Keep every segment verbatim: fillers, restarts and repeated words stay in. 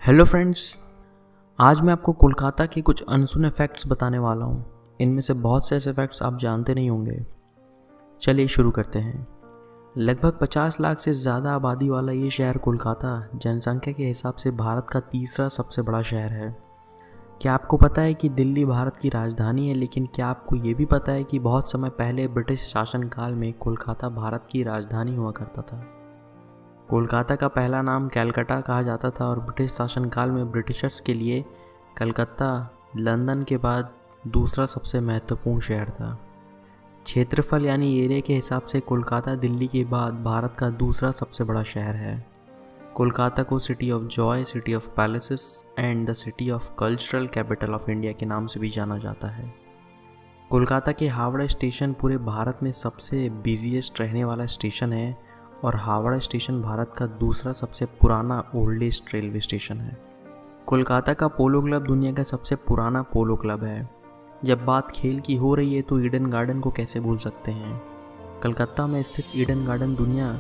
Hello friends, आज मैं आपको कोलकाता के कुछ अनसुने फैक्ट्स बताने वाला हूँ। इनमें से बहुत से ऐसे फैक्ट्स आप जानते नहीं होंगे। चलिए शुरू करते हैं। लगभग पचास लाख से ज़्यादा आबादी वाला ये शहर कोलकाता जनसंख्या के हिसाब से भारत का तीसरा सबसे बड़ा शहर है। क्या आपको पता है कि दिल्ली भारत की राजधानी है, लेकिन क्या आपको ये भी पता है कि बहुत समय पहले ब्रिटिश शासनकाल में कोलकाता भारत की राजधानी हुआ करता था। कोलकाता का पहला नाम कैलकाटा कहा जाता था और ब्रिटिश शासनकाल में ब्रिटिशर्स के लिए कलकत्ता लंदन के बाद दूसरा सबसे महत्वपूर्ण शहर था। क्षेत्रफल यानी एरिया के हिसाब से कोलकाता दिल्ली के बाद भारत का दूसरा सबसे बड़ा शहर है। कोलकाता को city of joy, city of palaces and the city of cultural capital of India के नाम से भी जाना जाता है। कोलकाता के हावड़ा स्टेशन पूरे भारत में सबसे बिजीएस्ट रहने वाला स्टेशन है और हावड़ा स्टेशन भारत का दूसरा सबसे पुराना ओल्डेस्ट रेलवे स्टेशन है। कोलकाता का पोलो क्लब दुनिया का सबसे पुराना पोलो क्लब है। जब बात खेल की हो रही है तो ईडन गार्डन को कैसे भूल सकते हैं। कलकत्ता में स्थित ईडन गार्डन दुनिया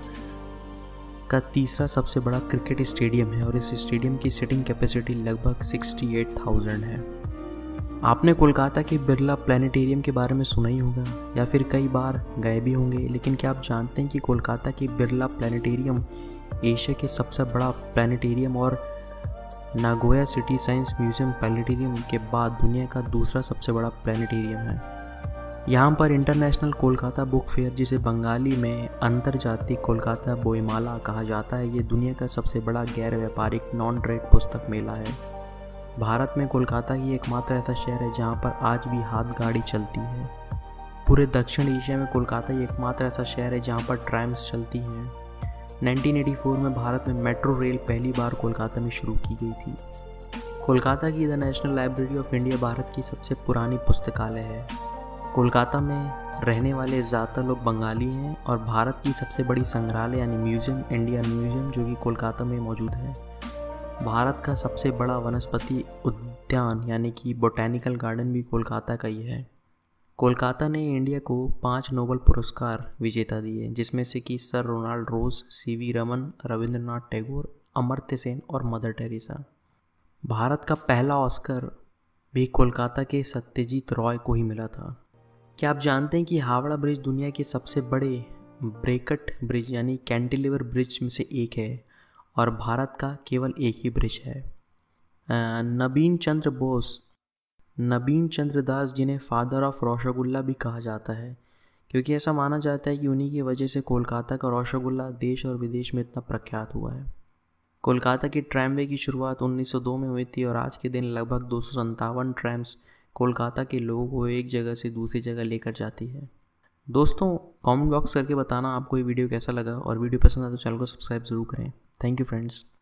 का तीसरा सबसे बड़ा क्रिकेट स्टेडियम है और इस स्टेडियम की सीटिंग कैपेसिटी लगभग अड़सठ हज़ार है। आपने कोलकाता के बिरला प्लानिटेरियम के बारे में सुना ही होगा या फिर कई बार गए भी होंगे, लेकिन क्या आप जानते हैं कि कोलकाता के बिरला प्लानिटेरियम एशिया के सबसे बड़ा प्लानिटेरियम और Nagoya city science museum planetarium के बाद दुनिया का दूसरा सबसे बड़ा प्लानिटेरियम है। यहाँ पर इंटरनेशनल कोलकाता बुक फेयर, जिसे बंगाली में अंतर्जातीय कोलकाता बोईमाला कहा जाता है, ये दुनिया का सबसे बड़ा गैर व्यापारिक नॉन ट्रेड पुस्तक मेला है। भारत में कोलकाता ही एकमात्र ऐसा शहर है जहाँ पर आज भी हाथ गाड़ी चलती है। पूरे दक्षिण एशिया में कोलकाता ही एकमात्र ऐसा शहर है जहाँ पर ट्रैम्स चलती हैं। उन्नीस सौ चौरासी में भारत में मेट्रो रेल पहली बार कोलकाता में शुरू की गई थी। कोलकाता की the national library of India Bharat की सबसे पुरानी पुस्तकालय है। कोलकाता में रहने वाले ज़्यादातर लोग बंगाली हैं और भारत की सबसे बड़ी संग्रहालय यानी म्यूजियम इंडिया म्यूजियम जो कि कोलकाता में मौजूद है। भारत का सबसे बड़ा वनस्पति उद्यान यानी कि बोटैनिकल गार्डन भी कोलकाता का ही है। कोलकाता ने इंडिया को पांच नोबेल पुरस्कार विजेता दिए, जिसमें से कि sir Ronald Ross, CV Raman, Rabindranath Tagore, Amartya Sen और मदर टेरेसा। भारत का पहला ऑस्कर भी कोलकाता के सत्यजीत रॉय को ही मिला था। क्या आप जानते हैं कि हावड़ा ब्रिज दुनिया के सबसे बड़े ब्रेकट ब्रिज यानी कैंटिलीवर ब्रिज में से एक है और भारत का केवल एक ही ब्रिज है। नबीन चंद्र बोस, नबीन चंद्र दास, जिन्हें फादर ऑफ रसगुल्ला भी कहा जाता है, क्योंकि ऐसा माना जाता है कि उन्हीं की वजह से कोलकाता का रसगुल्ला देश और विदेश में इतना प्रख्यात हुआ है। कोलकाता की ट्रैमवे की शुरुआत उन्नीस सौ दो में हुई थी और आज के दिन लगभग दो सौ संतावन ट्रैम्स कोलकाता के लोगों को एक जगह से दूसरी जगह लेकर जाती है। दोस्तों, कमेंट बॉक्स करके बताना आपको ये वीडियो कैसा लगा और वीडियो पसंद आए तो चैनल को सब्सक्राइब जरूर करें। Thank you friends.